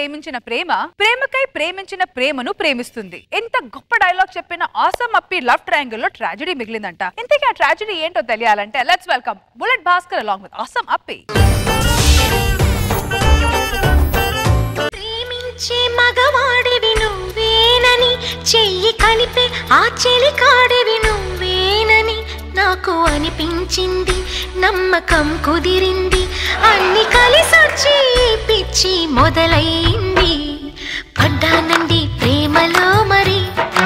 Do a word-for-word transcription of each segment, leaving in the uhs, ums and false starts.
ప్రేమించిన ప్రేమ ప్రేమకై ప్రేమించిన ప్రేమను ప్రేమిస్తుంది. ఎంత గొప్ప డైలాగ్ చెప్పిన ఆసమ్ అప్పి లవ్ ట్రయాంగిల్ లో ట్రాజెడీ మిగిలిందంట. ఇంతకీ ఆ ట్రాజెడీ ఏంటో తెలియాలంటే let's welcome Bullet Bhaskar along with awesome Appi. ప్రేమించే మగవాడివి నువ్వేనని చెయ్యి కలిపే ఆ చెలి కాడివి నువ్వేనని నాకు అనిపించింది, నమ్మకం కుదిరింది, అన్ని కలిసొచ్చి పిచ్చి మొదలైంది. పడ్డానండి ప్రేమలో మరి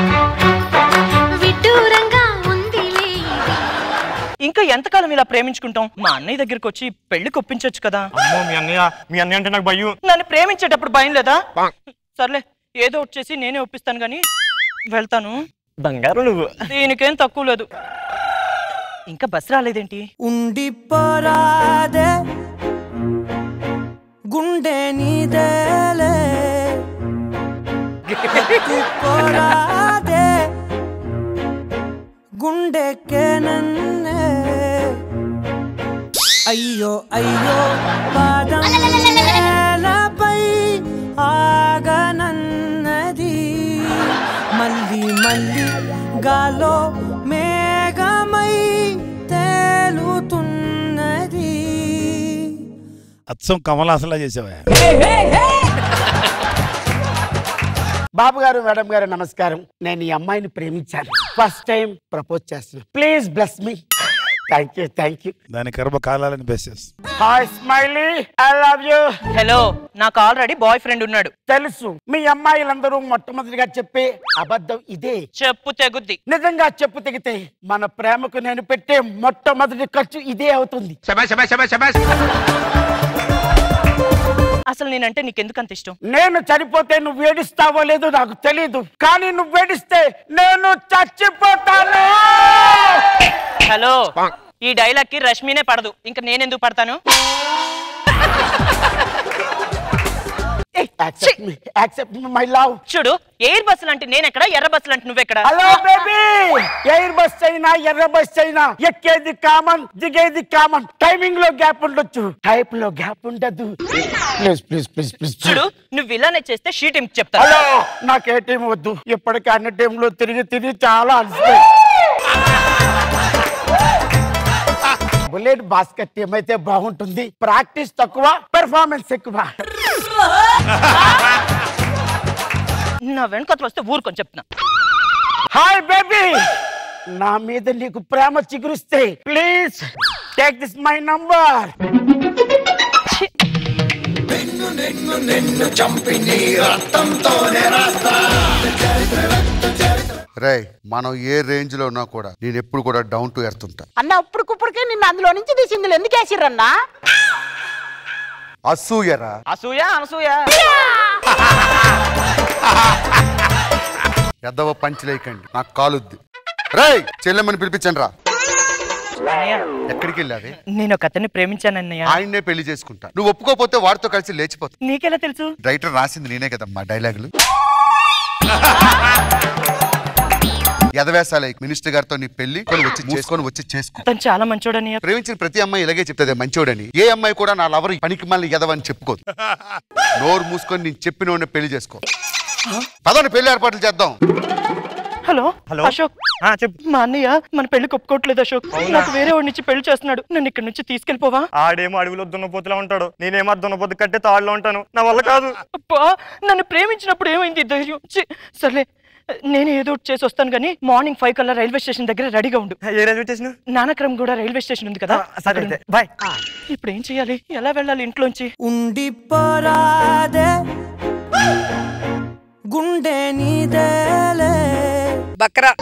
విడ్డూరంగా ఉందిలే. ఇంకా ఎంతకాలం ఇలా ప్రేమించుకుంటాం? మా అన్నయ్య దగ్గరికి వచ్చి పెళ్లి కొప్పించొచ్చు కదా. అమ్మో మీ అన్నయ్య మీ అన్నయ్య అంటే నాకు భయం. నన్ను ప్రేమించేటప్పుడు భయం లేదా? సర్లే ఏదో వచ్చేసి నేనే ఒప్పిస్తాను గాని వెళ్తాను. బంగారు నువ్వు దీనికేం తక్కువ లేదు. ఇంకా బస్ రాలేదేంటి? ఉండిపోరాదే గుండె నీదేలే పోరాదే గుండెకే నన్నే అయ్యో అయ్యో పాదం నేలపై ఆగనన్నది మళ్ళీ మళ్ళీ గాలో మేఘమై తేలుతున్నది. అచ్చం కమలాసలా చేసావా? బాబు గారు మేడం గారు నమస్కారం. నేను ఈ అమ్మాయిని ప్రేమించాను. ఫస్ట్ టైం ప్రపోజ్ చేస్తున్నాను. Please bless me. Thank you thank you. దాని కర్మ కాలాలని బెస్. Hi Smiley, I love you. Hello, నాకు ఆల్రెడీ బాయ్ ఫ్రెండ్ ఉన్నాడు. తెలుసు. మీ అమ్మాయిలందరూ మొట్టమొదటిగా చెప్పే అబద్ధం ఇదే. చెప్పు తెగుద్ది. నిజంగా చెప్పు తెగితే మన ప్రేమకు నేను పెట్టే మొట్టమొదటి ఖర్చు ఇదే అవుతుంది. అసలు నేనంటే నీకెందుకు అంత ఇష్టం? నేను చనిపోతే నువ్వు ఏడుస్తావో లేదో నాకు తెలీదు, కానీ నువ్వు ఏడిస్తే నేను చచ్చిపోతాను. హలో, ఈ డైలాగ్ కి రష్మినే పడదు, ఇంకా నేనెందుకు పడతాను? చూడు, ఎయిర్ బస్సులు అంటే నేనెక్కడ, ఎర్ర బస్సులు అంటే నువ్వెక్కడ? హలో బేబీ, ఎయిర్ బస్ అయినా ఎర్ర బస్ అయినా ఎక్కేది కామన్, దిగేది కామన్. టైమింగ్ లో గ్యాప్ ఉండొచ్చు, టైప్ లో గ్యాప్ ఉండదు. ప్లీజ్ ప్లీజ్ ప్లీజ్ ప్లీజ్ చూడు, నువ్వు ఇలానే చేస్తే షీ టీం చెప్తా. హలో, నాకు ఏ టీం వద్దు. ఇప్పటికీ అన్ని టీంలో తిరిగి తిరిగి చాలా అలసిపోయి. బుల్లెట్ భాస్కర్ టీం అయితే బాగుంటుంది. ప్రాక్టీస్ తక్కువ, పెర్ఫార్మెన్స్ ఎక్కువ. నా వెనకతలు వస్తే ఊరుకొని చెప్తున్నా. హాయ్ బేబీ, నా మీద నీకు ప్రేమ చిగురిస్తే please take this my number. రే, మనం ఏ రేంజ్ లో ఉన్నా కూడా నేను ఎప్పుడు కూడా డౌన్ టు ఎర్త్ ఉంటా అన్న. ఇప్పటికిప్పటికే నిన్ను అందులో నుంచి తీసింది ఎందుకు వేసిర్రన్నా? అసూయరా? అసూయ అనసూయ ఎద్దవ పంచలేకండి, నాకు కాలుద్ది. రే, చెల్లెమ్మని పిలిపించండి రా. ఎక్కడికి వెళ్ళావే? నేను ఒక అతన్ని ప్రేమించానన్నయ్య. ఆయన్నే పెళ్లి చేసుకుంటా. నువ్వు ఒప్పుకోపోతే వాడితో కలిసి లేచిపోతా. నీకెలా తెలుసు? రైటర్ రాసింది నేనే కదమ్మా డైలాగులు. ఎదవేసాలే మినిస్టర్ గారితో నీ పెళ్లి వచ్చి చేసుకొని వచ్చి చేసుకో. తను చాలా మంచోడని. ప్రేమించిన ప్రతి అమ్మాయి ఇలాగే చెప్తుంది మంచోడని. ఏ అమ్మాయి కూడా నా లవర్ పనికి మళ్ళీ ఎదవని చెప్పుకోదు. నోరు మూసుకొని నేను చెప్పిన పెళ్లి చేసుకో. పదండి, పెళ్లి ఏర్పాట్లు చేద్దాం. హలో హలో అశోక్, చెప్పు. మా అన్నయ్య మన పెళ్లి ఒప్పుకోవట్లేదు అశోక్. నాకు వేరే వాడి నుంచి పెళ్లి చేస్తున్నాడు. నన్ను ఇక్కడ నుంచి తీసుకెళ్లిపోవా? ఆడేమో అడవిలో దున్నపోతులా ఉంటాడు, నేనేమో దున్నపోతు కట్టే తాడులో ఉంటాను. నా వల్ల కాదు. అబ్బా, నన్ను ప్రేమించినప్పుడు ఏమైంది ధైర్యం? సర్లే, నేను ఏదో చేసి వస్తాను కానీ మార్నింగ్ ఫైవ్ కల్లా రైల్వే స్టేషన్ దగ్గర రెడీగా ఉండు. ఏ రైల్వే స్టేషన్? నానక్రమ్ కూడా రైల్వే స్టేషన్ ఉంది కదా. సరే బాయ్. ఇప్పుడు ఏం చెయ్యాలి? ఎలా వెళ్ళాలి ఇంట్లోంచి? ఉండిపోరాదే గుండె నీదేలే బక్రా.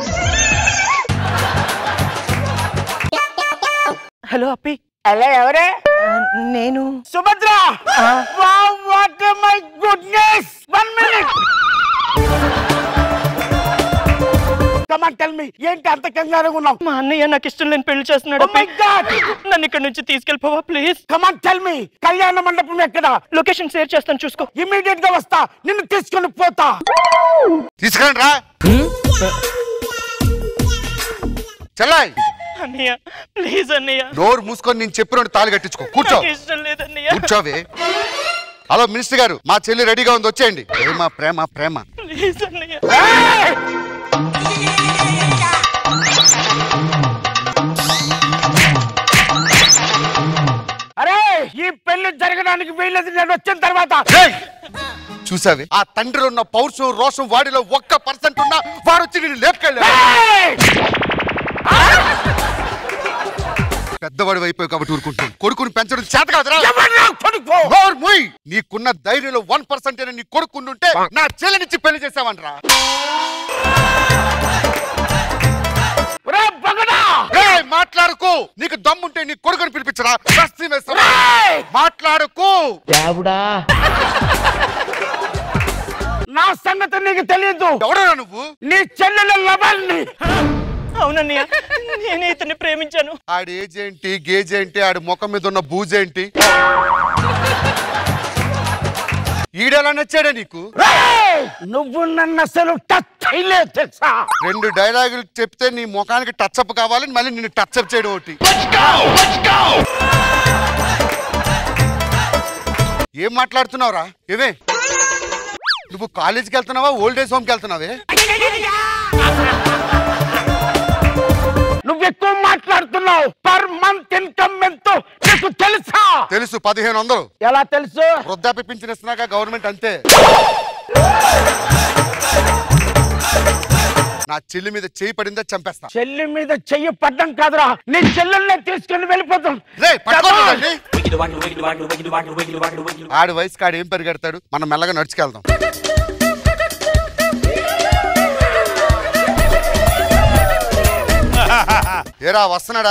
హలో అప్పి. హలో, ఎవరే? నేను Subhadra. Wow, what my goodness. One minute. Come on, tell me, ఏంటి అంత కంగారుగా ఉన్నావు? మా అన్నయ్య నాకు ఇష్టం లేని పెళ్లి చేస్తున్నాడు. నన్ను ఇక్కడ నుంచి తీసుకెళ్ళిపోవా please? Come on, tell me, కళ్యాణ మండపం ఎక్కడ? లొకేషన్ షేర్ చేస్తాను, చూసుకో. ఇమీడియట్ గా వస్తా, నిన్ను తీసుకొని పోతా. తీసుకురండి రా. చెల్లాయ్, అన్నయ్య ప్లీజ్ అన్నయ్య. నోరు మూసుకొని నేను చెప్పిన తాళి కట్టించుకో. కూర్చో. ఇష్టం లేదన్నయ్య. కూర్చోవే. హలో మినిస్టర్ గారు, మా చెల్లి రెడీగా ఉంది, వచ్చేయండి. ప్రేమ ప్రేమ ప్రేమ. అరే ఈ పెళ్లి జరగడానికి వీల్లేదు నేను వచ్చిన తర్వాత. చూసావే, ఆ తండ్రిలో ఉన్న పౌరుషం రోషం వాడిలో ఒక్క పర్సెంట్ ఉన్నా వాడు వచ్చి నేను లేపుకెళ్ళా. పెద్దవాడి అయిపోయి కాబట్టి ఊరుకుంటాను. కొడుకుని పెంచడం చేత కాదురా. నీకున్న ధైర్యంలో వన్ పర్సెంట్ నీ కొడుకుంటుంటే నా చెల్లినిచ్చి పెళ్లి చేసావనరా. మాట్లాడుకో. నీకు దమ్ముంటే నీ కొడుకుని పిలిపించరా. మాట్లాడుకో. నా సంగతి నీకు తెలియదు. ఎవడరా నువ్వు? నీ చెల్లెల లవల్ని. అవునన్నయ్య, నేనే ఇతన్ని ప్రేమించాను. ఆడి ఏజ్ ఏంటి, గేజ్ ఏంటి, ఆడి ముఖం మీద ఉన్న బూజేంటి? ఈడెలా నచ్చాడే నీకు? నువ్వు నన్ను అసలు టచ్ చేయలేదు తెలుసా. రెండు డైలాగులు చెప్తే నీ ముఖానికి టచ్ అప్ కావాలని మళ్ళీ నిన్ను టచ్ అప్ చేయడం ఒకటి. ఏం మాట్లాడుతున్నావురా? ఏవే నువ్వు కాలేజీకి వెళ్తున్నావా, ఓల్డ్ ఏజ్ హోమ్కి వెళ్తున్నావే? నువ్వు ఎక్కువ మాట్లాడుతున్నావు. పర్ మంత్ ఇన్కమ్ ఎంతో నీకు తెలుసా? తెలుసు, పదిహేను వందలు. ఎలా తెలుసు? వృద్ధాప్య పింఛన్ ఇస్తున్నాక గవర్నమెంట్ అంతే. నా చెల్లి మీద చెయ్యి పడిందా చంపేస్తా. చెల్లి మీద చెయ్యి పడ్డం కాదురా, నీ చెల్లెల్ని తీసుకుని వెళ్ళిపోతాం. ఆడి వయసుకి ఆడు ఏం పరిగెడతాడు, మనం మెల్లగా నడుచుకెళ్దాం. ఏరా వస్తున్నాడా?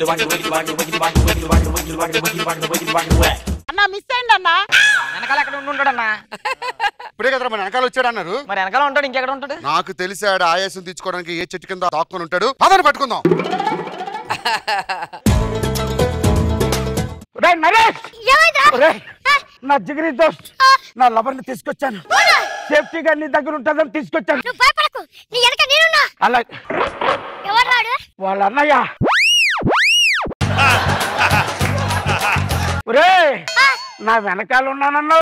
అన్నా మిస్ అయింది అన్నా. వెనకాల ఎక్కడ ఉంటాడన్నా? ఇప్పుడే కదరా మన వెనకాల వచ్చాడు అన్నారు. మరి వెనకాల ఉంటాడు, ఇంకెక్కడ ఉంటాడు? నాకు తెలిసి ఆడు ఆయాసం తీర్చుకోవడానికి ఏ చెట్టు కింద దాక్కుని ఉంటాడు. అదని పట్టుకుందాం. నా జిగిరి దోస్త్, నా లవర్ ని తీసుకొచ్చాను. సేఫ్టీగా నీ దగ్గర ఉంటుందని తీసుకొచ్చాను. అలా వాళ్ళ అన్నయ్య. నా వెనకాల ఉన్నానన్నా.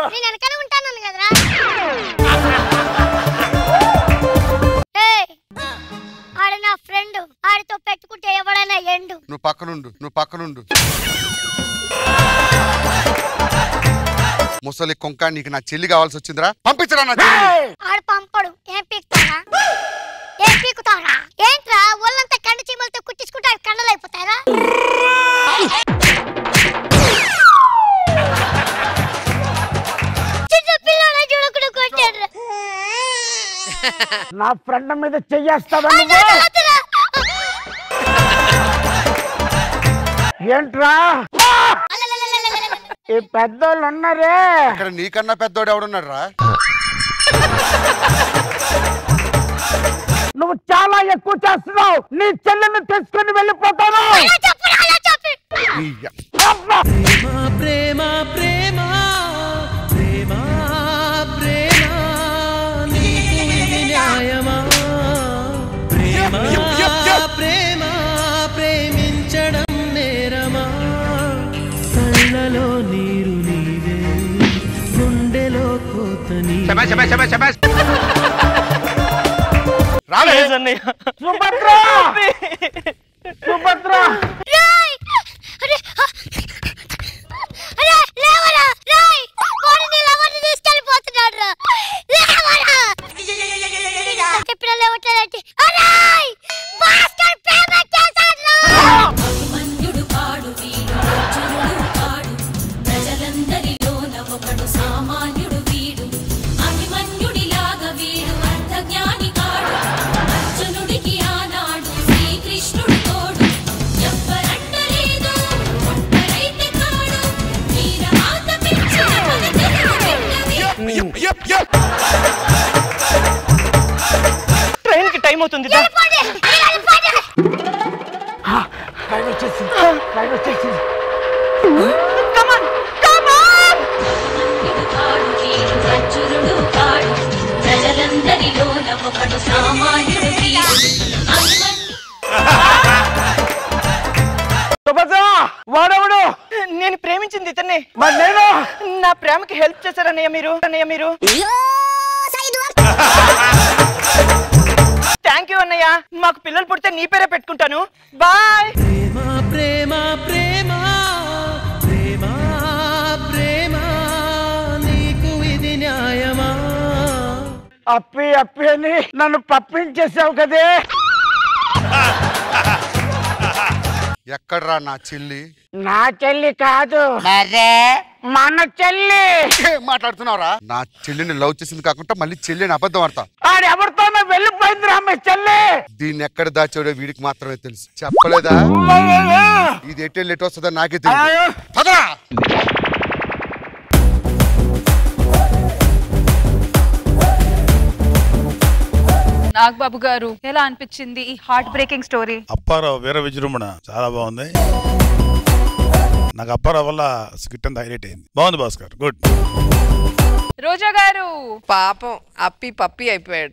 ఆడ నా ఫ్రెండ్, ఆడితో పెట్టుకుంటే ఎవడైనా ఎండు. నువ్వు పక్కనుండు, నువ్వు పక్కనుండు. ముసలి కొంక, నీకు నా చెల్లి కావాల్సి వచ్చిందిరా. పంపించరా నా చెల్లి. ఆడు పంపడు. ఏం పీకుతారా? ఏం పీకుతారా? ఏంట్రా ఒళ్ళంతా కండు చీమలతో కుట్టించుకుంటే కండలు అయిపోతారా? చిన్న పిల్లల చూడకుండా కొట్టాడు. నా ఫ్రెండ్ మీద చెయ్యేస్తావా? ఏంట్రా ఈ పెద్దోళ్ళు ఉన్నారే. ఇక్కడ నీకన్నా పెద్దోడు ఎవడున్నాడు రా? నువ్వు చాలా ఎక్కువ చేస్తున్నావు. నీ చెల్లెని తీసుకుని వెళ్ళిపోతాను. ప్రేమ ప్రేమ ప్రేమ ప్రేమ న్యాయమా? ప్రేమ ప్రేమ ప్రేమించడం నేరమా? కళ్ళలో నీరు నీవే, గుండెలో కోత నీవే. సుభద్ర సుభద్ర చెప్పిన లేవట్లేదంటే భాస్కర్ పేమెంట్ చేశాడు. అభిమన్యుడు కాడు వీడు, అర్జునుడు కాడు, ప్రజలందరిలో నవ్వకడు సామాన్యుడు వీడు. అభిమన్యుడిలాగా వీడు అర్థజ్ఞాని కాడు, అర్జునుడికి ఆనాడు శ్రీకృష్ణుడు తోడు. ఎవ్వరంటలేదు ఒక్కరైతే కాడు, వీర మాత పిచ్చిన మన తెలుగు బిడ్డవి. ట్రైన్ కి టైం అవుతుంది. ట్రైన్ వచ్చేసింది, ట్రైన్ వచ్చేసింది. అర్జునుడు కాడు, ప్రజలందరిలో నవ్వకడు సామాన్యుడు వీడు. సుభద్ర వాడెవడు? నేను ప్రేమించింది ఇతన్ని. మరి నేను నా ప్రేమకి హెల్ప్ చేశారన్నయ్య మీరు అన్నయ్య మీరు థ్యాంక్ యూ అన్నయ్య. మాకు పిల్లలు పుడితే నీ పేరే పెట్టుకుంటాను. బాయ్. ప్రేమ ప్రేమ ప్రేమ ప్రేమ నీకు ఇది న్యాయమా? అప్పి అప్పి అని నన్ను పప్పించేసావు కదే. ఎక్కడ్రా నా చెల్లి? నా చెల్లి కాదు మన చెల్లి. మాట్లాడుతున్నావురా? నా చెల్లిని లవ్ చేసింది కాకుండా మళ్ళీ చెల్లిని అబద్ధం ఆడతా. ఆడెవరితోనో వెళ్ళిపోయింది రామ్మ చెల్లి. దీన్ని ఎక్కడ దాచాడో వీడికి మాత్రమే తెలుసు. చెప్పలేదా? ఇది ఎటు లేట్ వస్తుందో నాకే తెలియదు. నాగబాబు గారు ఎలా అనిపించింది ఈ హార్ట్ బ్రేకింగ్ స్టోరీ? అప్పారావు వీర విజృంభణ చాలా బాగుంది. నాకు అప్పారావు వల్ల స్కిట్ అంతా హైలైట్ అయింది. బాగుంది భాస్కర్, గుడ్. రోజా గారు పాపం అప్పి పప్పి అయిపోయాడు.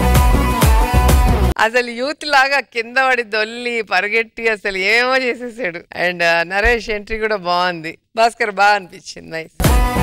అసలు యూత్ లాగా కింద పడి దొల్లి పరిగెట్టి అసలు ఏమో చేసేసాడు. అండ్ నరేష్ ఎంట్రీ కూడా బాగుంది. భాస్కర్ బాగా అనిపించింది. నైస్.